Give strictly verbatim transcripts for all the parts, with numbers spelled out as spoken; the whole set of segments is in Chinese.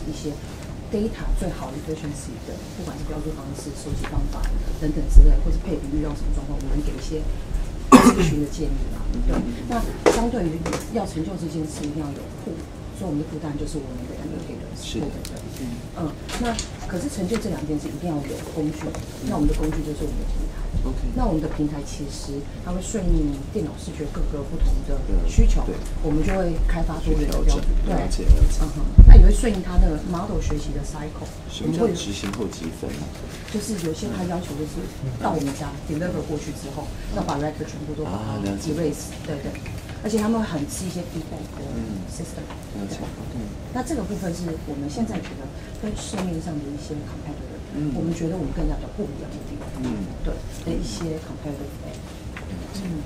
一些 data 最好的 efficiency 的，不管是标注方式、收集方法等等之类，或是配比遇到什么状况，我们给一些咨询的建议嘛。对，那相对于要成就这件事，一定要有铺。所以我们的负担就是我们的 educators， 是的， 嗯，那可是成就这两件事一定要有工具，那我们的工具就是我们的平台。 OK， 那我们的平台其实它会顺应电脑视觉各个不同的需求，我们就会开发多元的标准，对，嗯哼，那也会顺应它的 model 学习的 cycle。 什么叫执行后积分？就是有些它要求就是到我们家 deliver 过去之后，要把 record 全部都把它 erase， 对对。而且他们会很吃一些 feedback 的 system，嗯，对，那这个部分是我们现在觉得跟市面上的一些 competitor，嗯，我们觉得我们更加的不一样的地方，嗯，对，的一些 competitive edge，嗯，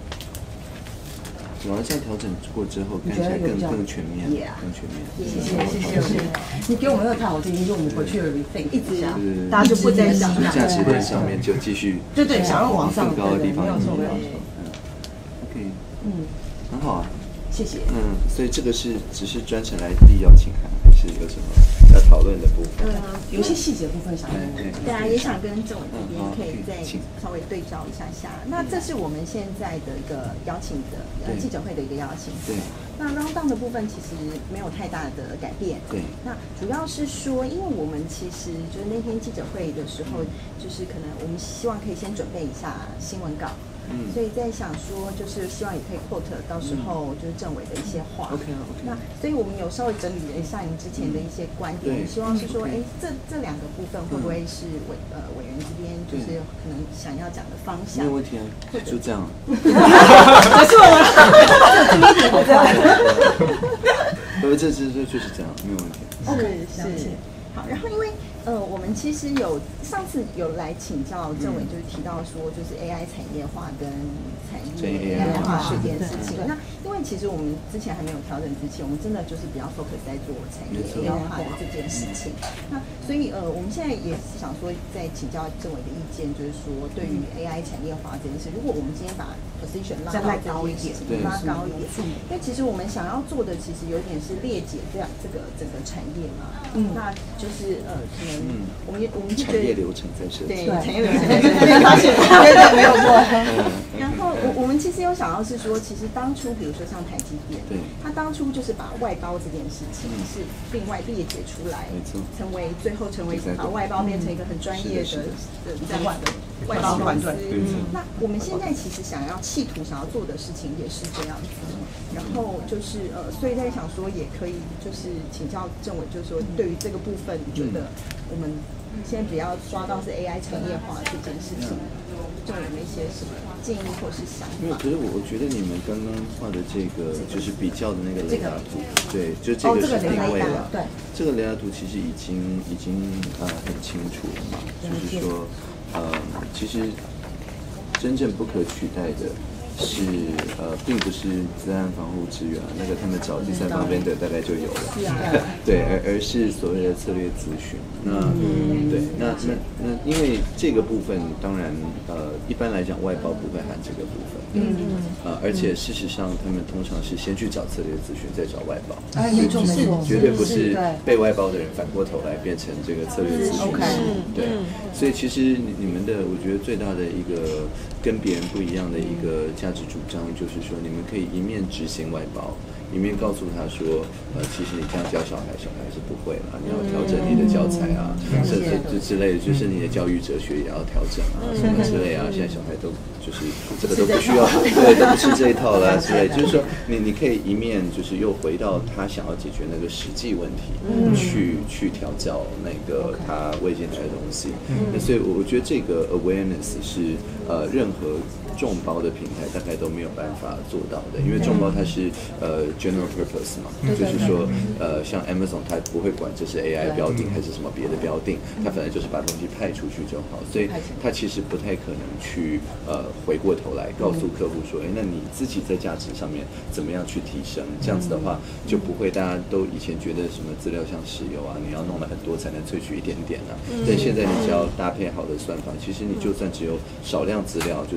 主要在调整过之后，看起来更更全面，更全面。 谢谢谢谢谢谢，你给我们那个太好建议，因为我们回去了 rethink 一直大家就不再想价值链上面就继续， 对对，想要往上更高的地方， 没有错没有错， 嗯 ，OK， 嗯。很好啊， 谢谢。 嗯，所以这个是只是专程来递邀请函，还是有什么要讨论的部分？ 嗯，有一些细节部分想要对啊，也想跟郑伟这边可以再稍微对照一下下。那这是我们现在的一个邀请的呃记者会的一个邀请。 对。 那 round down 的部分其实没有太大的改变。 对。 那主要是说，因为我们其实就是那天记者会的时候，就是可能我们希望可以先准备一下新闻稿。嗯，所以在想说，就是希望也可以 quote 到时候就是政委的一些话。 OK OK。 那所以我们有稍微整理了一下您之前的一些观点，我们希望是说，哎，这这两个部分会不会是委呃委员这边就是可能想要讲的方向？ 没有问题啊，就这样。 结束了吗？这么一好快。 不，这这这就是这样，没有问题。 是是。好，然后因为呃，我们其实有上次有来请教政委，就是提到说，就是 A I 产业化跟产业 A I 化这件事情。那因为其实我们之前还没有调整之前，我们真的就是比较 focus 在做产业 A I 化的这件事情。那所以呃，我们现在也是想说，在请教政委的意见，就是说对于 A I 产业化这件事，如果我们今天把 position 拉高一点，拉高一点，因为其实我们想要做的，其实有点是裂解这样这个整个产业嘛。嗯，那就是呃，可能我们我们产业流程在设计， 对产业流程在设计，发现对对没有错。然后我我们其实有想到是说，其实当初比如说像台积电，对，他当初就是把外包这件事情是另外裂解出来，没错，成为最后成为把外包变成一个很专业的的这样的外包公司。那我们现在其实想要企图想要做的事情也是这样子。然后就是呃，所以在想说也可以就是请教政委，就是说对于这个部分，你觉得我们现在比较抓到是 A I 产业化这件事情，政委有没有一些什么建议或是想法？ 没有，可是我我觉得你们刚刚画的这个就是比较的那个雷达图，对，就这个是定位了，对，这个雷达图其实已经已经呃很清楚了嘛，就是说呃其实真正不可取代的。是呃，并不是资安防护资源，那个他们找第三方 vendor 大概就有了，对，而而是所谓的策略咨询。那对，那那那因为这个部分，当然呃，一般来讲外包不会含这个部分，嗯嗯，呃，而且事实上他们通常是先去找策略咨询，再找外包， 哎，没错没错， 绝对不是被外包的人反过头来变成这个策略咨询师，对，所以其实你们的我觉得最大的一个跟别人不一样的一个价值主张就是说，你们可以一面执行外包，一面告诉他说，呃，其实你这样教小孩，小孩是不会啦，你要调整你的教材啊，甚至之之类的，就是你的教育哲学也要调整啊，什么之类啊。现在小孩都就是这个都不需要，对，都不吃这一套啦之类。就是说，你你可以一面就是又回到他想要解决那个实际问题，去去调教那个他未进来的东西。那所以我觉得这个 awareness 是呃任何众包的平台大概都没有办法做到的，因为众包它是呃 general purpose 嘛，就是说呃像 Amazon 它不会管这是 A I 标定还是什么别的标定，它反正就是把东西派出去就好，所以它其实不太可能去呃回过头来告诉客户说，哎，那你自己在价值上面怎么样去提升？这样子的话就不会大家都以前觉得什么资料像石油啊，你要弄了很多才能萃取一点点啊，但现在你只要搭配好的算法，其实你就算只有少量资料，就是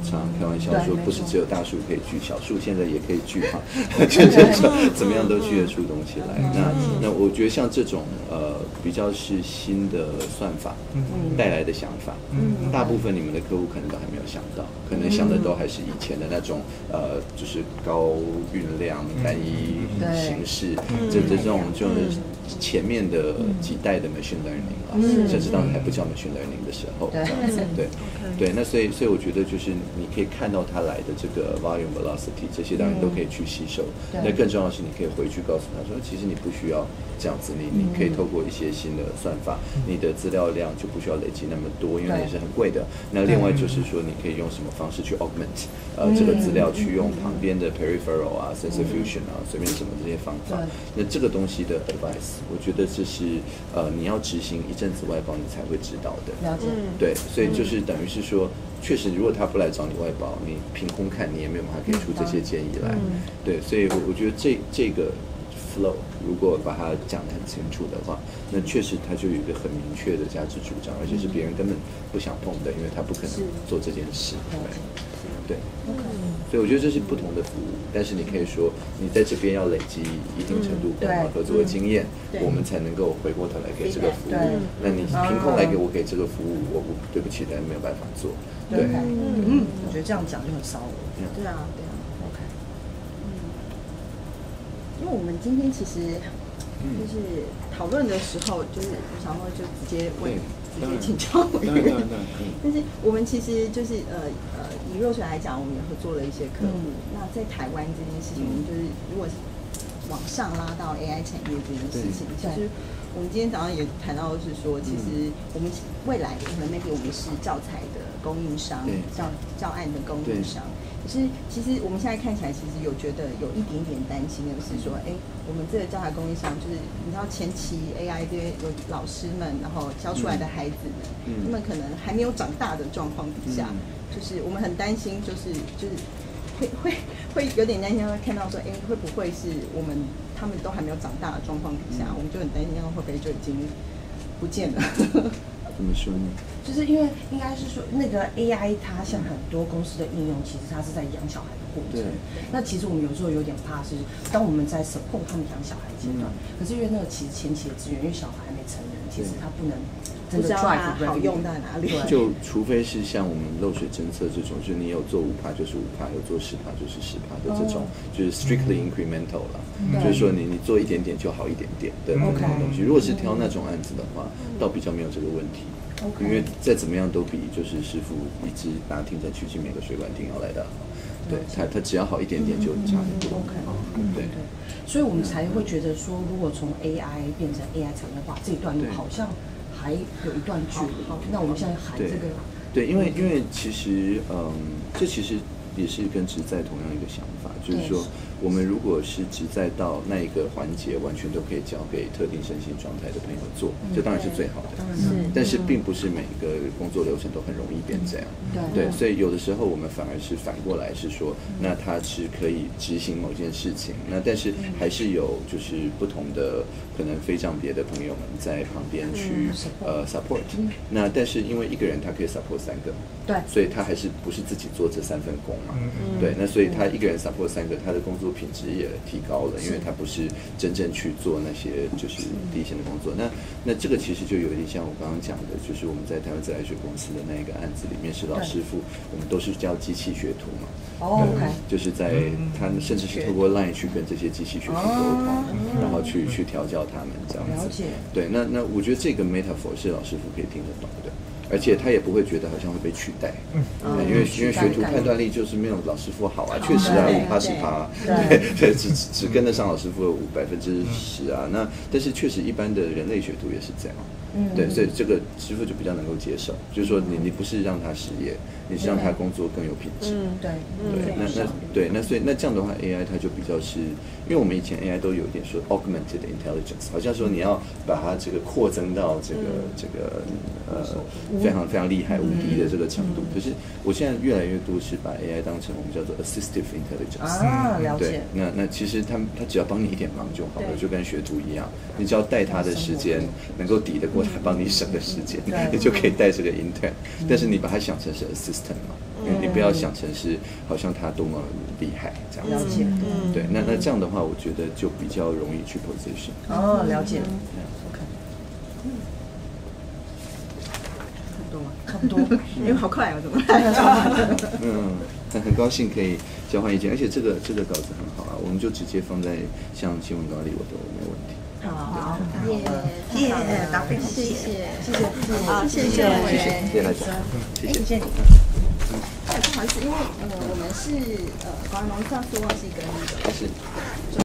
常常开玩笑说，不是只有大树可以锯，小树现在也可以锯哈，就是怎么样都锯得出东西来。那那我觉得像这种呃比较是新的算法带来的想法，大部分你们的客户可能都还没有想到，可能想的都还是以前的那种呃就是高运量、单一形式，这这种就是前面的几代的 machine learning 了，甚至当然还不叫 machine learning 的时候，这样子，对对。那所以所以我觉得就是你可以看到它来的这个 volume velocity 这些当然都可以去吸收。那更重要的是你可以回去告诉他说，其实你不需要这样子，你你可以透过一些新的算法，你的资料量就不需要累积那么多，因为那也是很贵的。那另外就是说，你可以用什么方式去 augment 呃这个资料，去用旁边的 peripheral 啊、sensor fusion 啊，随便什么这些方法。那这个东西的 advice， 我觉得这是呃你要执行一阵子外包你才会知道的。 了解。 对，所以就是等于是说，确实如果他不来找你外包，你凭空看你也没有办法给出这些建议来。对，所以我我觉得这这个 flow 如果把它讲得很清楚的话，那确实它就有一个很明确的价值主张，而且是别人根本不想碰的，因为他不可能做这件事。对，所以我觉得这是不同的服务，但是你可以说你在这边要累积一定程度的合作的经验，我们才能够回过头来给这个服务。那你凭空来给我给这个服务，我我对不起，但没有办法做。对， 嗯，我觉得这样讲就很烧了。 对啊，对啊。 OK， 嗯，因为我们今天其实就是讨论的时候，就是我想说就直接问。直接请教委员，但是我们其实就是呃呃，以若水来讲，我们也合作了一些客户。嗯、那在台湾这件事情，我们就是如果是往上拉到 A I 产业这件事情，其实我们今天早上也谈到是说，其实我们未来可能 maybe 我们是教材的供应商，教教案的供应商。可是其实我们现在看起来，其实有觉得有一点点担心的是说，哎，我们这个教材供应商，就是你知道前期 A I 这些有老师们，然后教出来的孩子们，嗯、他们可能还没有长大的状况底下，嗯、就是我们很担心，就是就是会会会有点担心，会看到说，哎，会不会是我们他们都还没有长大的状况底下，嗯、我们就很担心，他们会不会就已经不见了？ 怎么说呢？ 就是因为应该是说，那个 A I 它像很多公司的应用，其实它是在养小孩的过程。那其实我们有时候有点怕是，当我们在 support 他们养小孩阶段，嗯、可是因为那个其实前期的资源，因为小孩还没成人，其实他不能真的 drive 好用在哪里。 就除非是像我们漏水侦测这种，就是你有做五趴就是五趴，有做十趴就是十趴的这种，哦、就是 strictly incremental 了。嗯、就是说你你做一点点就好一点点的那种东西。如果是挑那种案子的话，倒比较没有这个问题。因为再怎么样都比就是师傅一直拿听诊器去每个水管听要来的好，对他他只要好一点点就差很多。对， 所以我们才会觉得说，如果从 A I 变成 A I 产业化这一段路，好像还有一段距离。那我们现在喊这个， 对，因为因为其实嗯，这其实也是跟职在同样一个想法，就是说。我们如果是只在到那一个环节，完全都可以交给特定身心状态的朋友做，这当然是最好的。嗯、但是并不是每个工作流程都很容易变这样。对，所以有的时候我们反而是反过来是说，那他是可以执行某件事情，那但是还是有就是不同的可能非账别的朋友们在旁边去呃 support。那但是因为一个人他可以 support 三个， 对， 所以他还是不是自己做这三份工嘛？对，那所以他一个人 support 三个，他的工作品质也提高了，因为他不是真正去做那些就是第一线的工作。那那这个其实就有点像我刚刚讲的，就是我们在台湾自来水公司的那一个案子里面，是老师傅，我们都是叫机器学徒嘛。 哦 ，OK， 就是在他甚至是透过 Line 去跟这些机器学徒沟通，然后去去调教他们这样子。对，那那我觉得这个 metaphor 是老师傅可以听得懂的。而且他也不会觉得好像会被取代，嗯，因为因为学徒判断力就是没有老师傅好啊，确实啊，五趴十趴，对对，只只跟得上老师傅五百分之十啊，那但是确实一般的人类学徒也是这样，嗯，对，所以这个师傅就比较能够接受，就是说你你不是让他失业，你是让他工作更有品质， 嗯，对， 对，那那对那所以那这样的话 A I 它就比较是，因为我们以前 A I 都有一点说 augmented intelligence， 好像说你要把它这个扩增到这个这个呃。非常非常厉害无敌的这个程度，可是我现在越来越多是把 A I 当成我们叫做 assistive intelligence 啊，了解。 对，那那其实他他只要帮你一点忙就好了，就跟学徒一样，你只要带他的时间能够抵得过我还帮你省了时间，你就可以带这个 intern，但是你把它想成是 assistant 嘛，你不要想成是好像他多么厉害这样子。 了解， 对，那那这样的话，我觉得就比较容易去 position。 哦，了解。OK。差不多， 因为好快啊，怎么？ 嗯，很很高兴可以交换意见，而且这个这个稿子很好啊，我们就直接放在像新闻稿里，我都没问题。 好，耶耶，答非常谢谢，谢谢， 好，谢谢，谢谢，谢谢大家，谢谢，谢谢你。 不好意思，因为呃，我们是呃，广安农上是忘记跟那个。 是。